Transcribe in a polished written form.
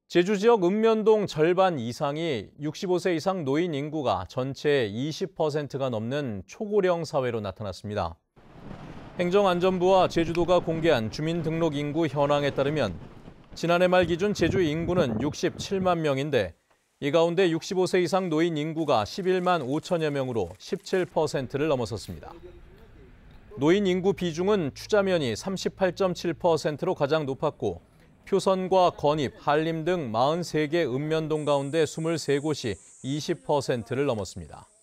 제주 지역 읍면동 절반 이상이 65세 이상 노인 인구가 전체의 20%가 넘는 초고령 사회로 나타났습니다. 행정안전부와 제주도가 공개한 주민등록 인구 현황에 따르면 지난해 말 기준 제주 인구는 67만 명인데 이 가운데 65세 이상 노인 인구가 11만 5천여 명으로 17%를 넘어섰습니다. 노인 인구 비중은 추자면이 38.7%로 가장 높았고 표선과 건입, 한림 등 43개 읍면동 가운데 23곳이 20%를 넘었습니다.